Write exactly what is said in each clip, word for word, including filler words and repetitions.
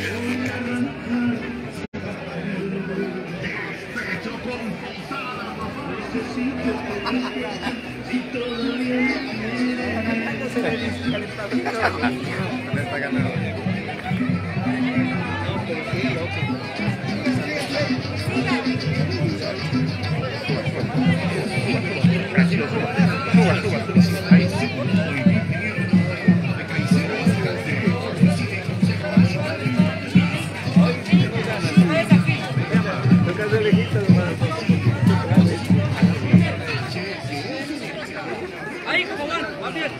Ahí, como van, va bien.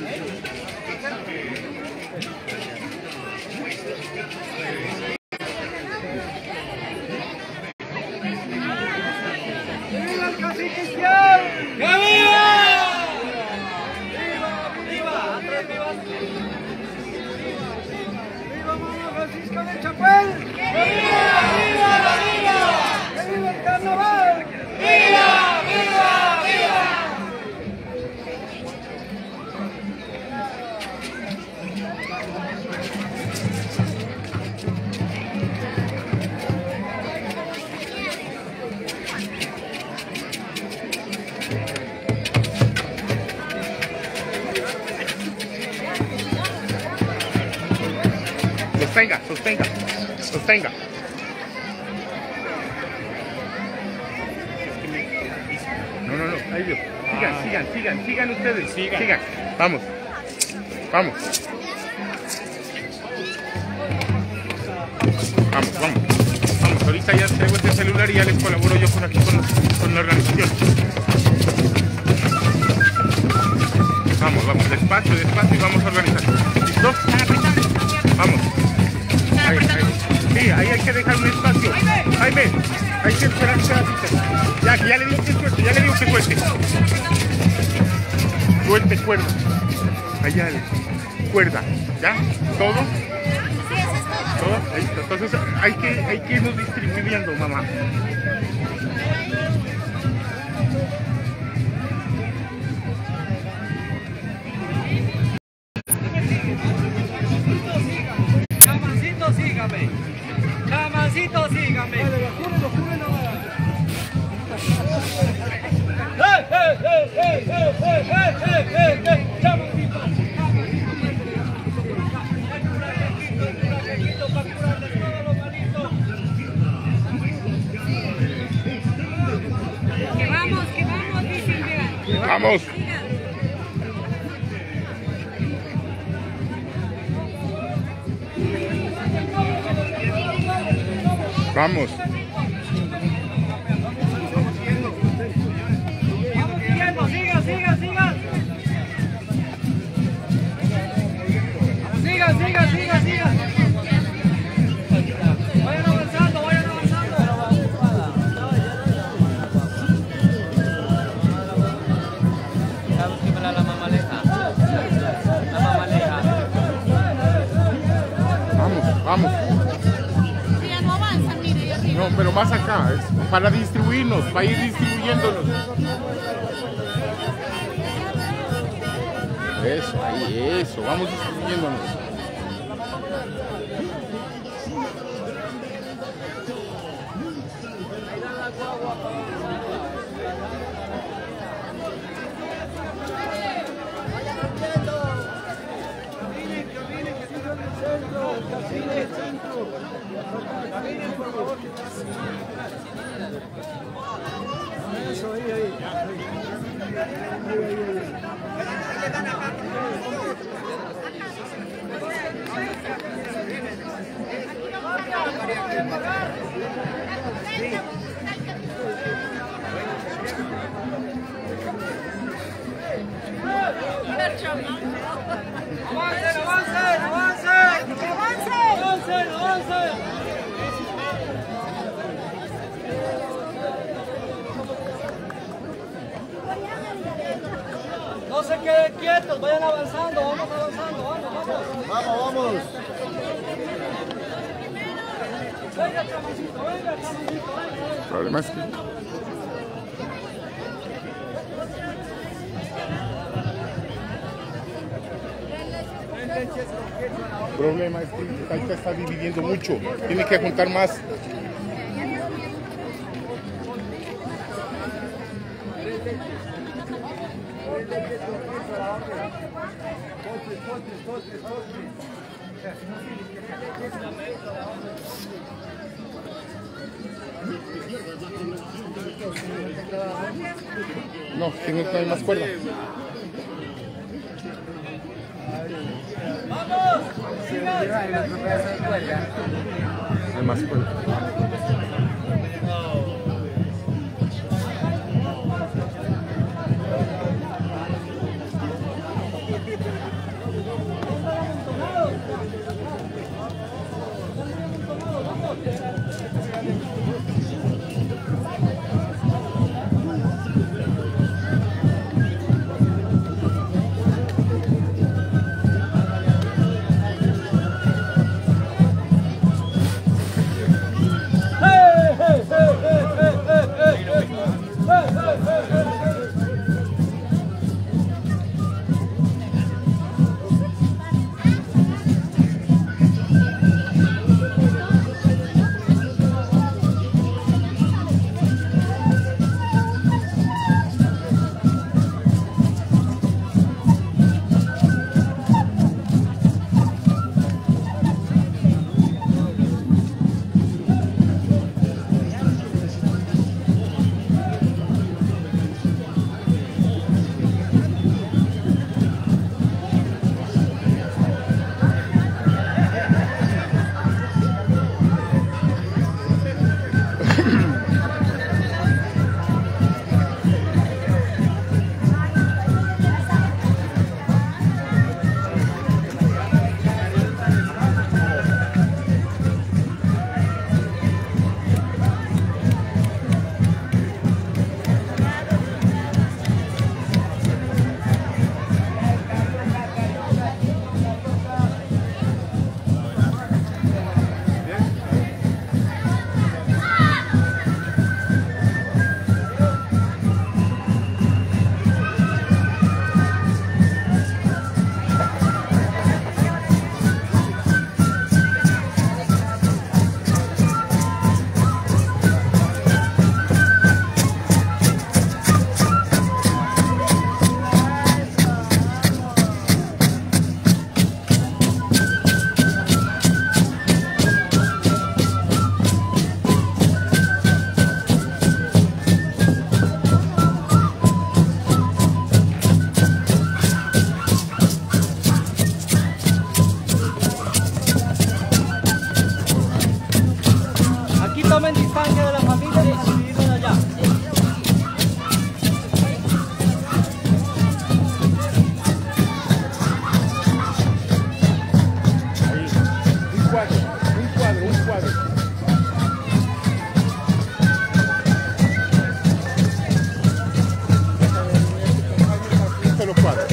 ¡Viva el cacique Cristian! ¡Que viva! ¡Viva, viva! ¡Atrás, viva! ¡Viva Mamá Francisca de Chapuel! ¡Que viva, viva, viva! ¡Que viva el carnaval! ¡Viva, viva, viva! Sostenga, sostenga, sostenga. No, no, no, ahí Dios. Sigan, ah. sigan, sigan, sigan ustedes, sigan. sigan. Vamos, vamos. Vamos, vamos. Vamos, ahorita ya traigo este celular y ya les colaboro yo con aquí con, con la organización. Vamos, vamos, despacio, despacio y vamos a organizar. ¿Listo? Vamos. Ahí, ahí. Sí, ahí hay que dejar un espacio. Jaime, hay que esperar que se Ya, que ya le digo que suelte, ya le digo que suelte. Suelte cuerda. Allá, cuerda. ¿Ya? ¿Todo? ¿Todo? Listo. Entonces hay que, hay que irnos distribuyendo, mamá. Sígame, Chamancito, sígame. ¡Eh, eh, eh, eh, eh, eh, eh, eh, eh, Chamancito! Que vamos, que vamos, dicen, mira. Vamos. Vamos. Vamos siguiendo, sigan, sigan, sigan. Sigan, sigan, sigan, sigan. Vayan avanzando, vayan avanzando. ¿Sabes qué me da la mamaleja? La mamaleja. Vamos, vamos. No, pero más acá, es para distribuirnos, para ir distribuyéndonos. Eso, ahí, eso, vamos distribuyéndonos. Eso, ahí, ahí. ¡Avancen, avancen, avancen! ¡Avancen, avancen! No se queden quietos, vayan avanzando, vamos avanzando, vamos, vamos. Vamos, vamos. Venga, Chamancito, venga, Chamancito, venga. El problema es que... Ven, leches, El problema es que ahí se está dividiendo mucho. Tiene que juntar más. No, que no hay más cuerda. No hay más cuerda. Tomen distancia de la familia y decidirnos allá. Ahí, un cuadro, un cuadro, un cuadro. Un solo cuadro.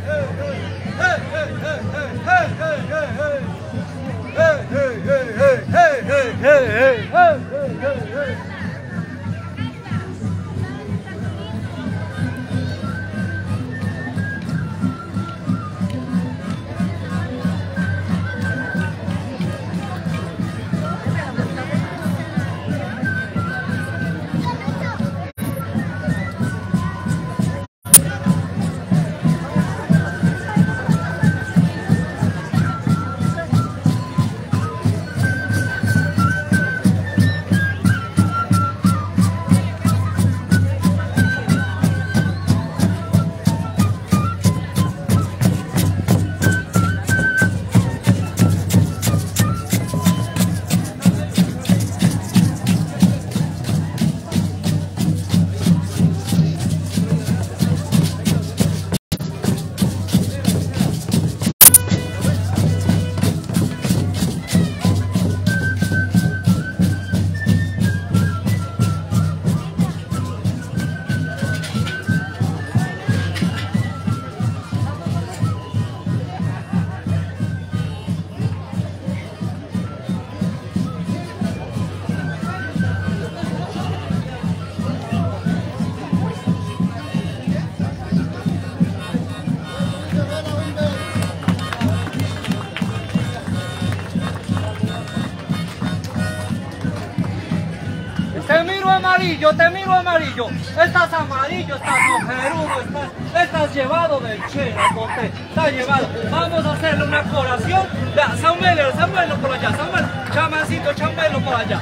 Te miro amarillo, te miro amarillo. Estás amarillo, estás ojerudo, estás, estás llevado del chelo, Conte. Estás llevado. Vamos a hacerle una colación. Ya, Samuel, Samuel por allá, Samuel. Chamancito, Chambelo por allá.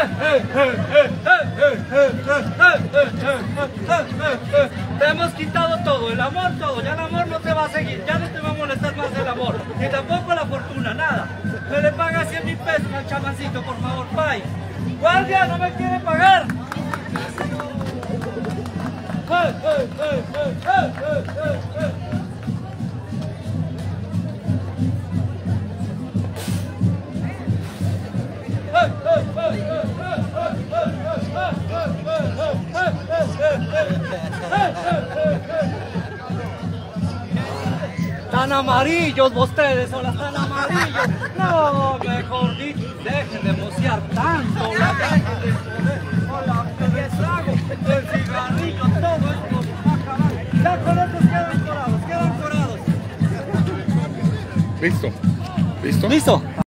Te hemos quitado todo, el amor, todo. Ya el amor no te va a seguir. Ya no te va a molestar más el amor. Ni tampoco la fortuna, nada. Me le pagas cien mil pesos al chamancito, por favor, pay. ¡Guardia, no me quiere pagar! ¡Eh, eh, eh, eh, eh, eh, eh! Tan amarillos ustedes, hola, tan amarillos. No, mejor dicho, dejen de mociar tanto, la dejen de joder. Hola, el trago, el cigarrillo, todo esto va a acabar. Ya con estos quedan corados, quedan corados. Listo. ¿Listo? Listo.